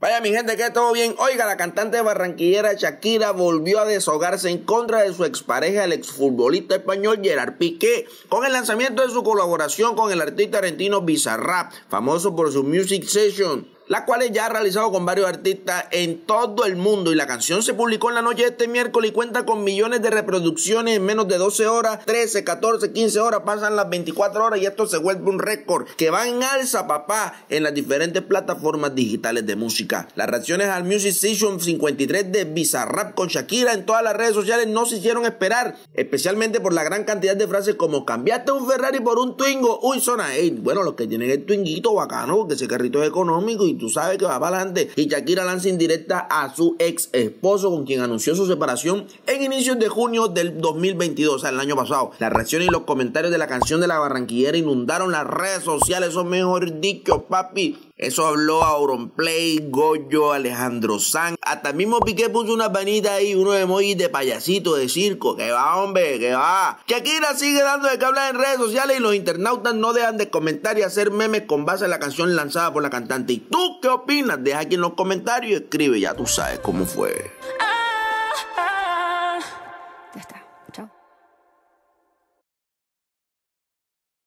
Vaya mi gente, que todo bien. Oiga, la cantante barranquillera Shakira volvió a desahogarse en contra de su expareja, el exfutbolista español Gerard Piqué, con el lanzamiento de su colaboración con el artista argentino Bizarrap, famoso por su Music Session, la cual ya ha realizado con varios artistas en todo el mundo, y la canción se publicó en la noche de este miércoles y cuenta con millones de reproducciones en menos de 12 horas, 13, 14, 15 horas, pasan las 24 horas y esto se vuelve un récord que va en alza, papá, en las diferentes plataformas digitales de música. Las reacciones al Music Session 53 de Bizarrap con Shakira en todas las redes sociales no se hicieron esperar, especialmente por la gran cantidad de frases como cambiaste un Ferrari por un Twingo, uy, zona, bueno, los que tienen el Twinguito bacano, porque ese carrito es económico y tú sabes que va para adelante. Y Shakira lanza indirecta a su ex esposo, con quien anunció su separación en inicios de junio del 2022, o sea, el año pasado. Las reacciones y los comentarios de la canción de la barranquillera inundaron las redes sociales, eso mejor dicho, papi. Eso habló Auronplay, Goyo, Alejandro Sanz. Hasta el mismo Piqué puso una vanita ahí, unos emojis de payasito, de circo. Que va, hombre, que va. Shakira sigue dando de qué hablar en redes sociales y los internautas no dejan de comentar y hacer memes con base en la canción lanzada por la cantante. ¿Y tú qué opinas? Deja aquí en los comentarios y escribe, ya tú sabes cómo fue.